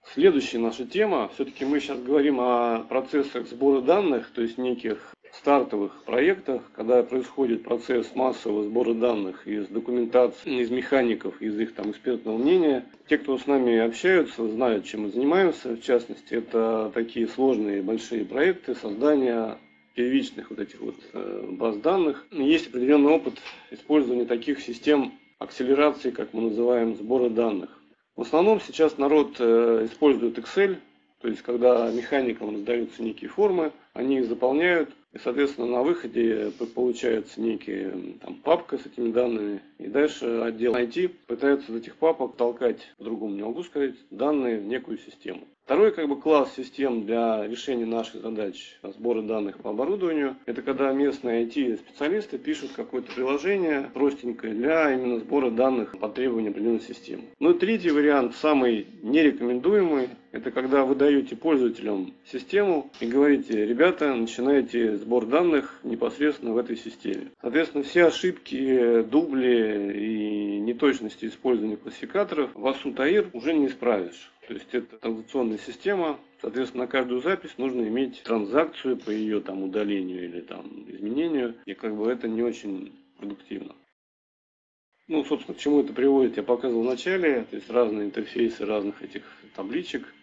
Следующая наша тема, все-таки мы сейчас говорим о процессах сбора данных, то есть неких стартовых проектах, когда происходит процесс массового сбора данных из документации, из механиков, из их там экспертного мнения. Те, кто с нами общаются, знают, чем мы занимаемся. В частности, это такие сложные большие проекты создания первичных вот этих вот баз данных. Есть определенный опыт использования таких систем акселерации, как мы называем, сбора данных. В основном сейчас народ использует Excel, то есть когда механикам раздаются некие формы, они их заполняют, и, соответственно, на выходе получается некая там, папка с этими данными, и дальше отдел IT пытается из этих папок толкать, по-другому не могу сказать, данные в некую систему. Второй класс систем для решения наших задач сбора данных по оборудованию, это когда местные IT-специалисты пишут какое-то приложение простенькое для именно сбора данных по требованиям определенной системы. Ну и третий вариант, самый нерекомендуемый, это когда вы даете пользователям систему и говорите: ребята, начинайте сбор данных непосредственно в этой системе. Соответственно, все ошибки, дубли и неточности использования классификаторов в АСУ.ТАИР уже не исправишь. То есть это транзакционная система, соответственно, на каждую запись нужно иметь транзакцию по ее там удалению или там изменению, и это не очень продуктивно. Ну, собственно, к чему это приводит, я показывал в начале, то есть разные интерфейсы разных этих табличек.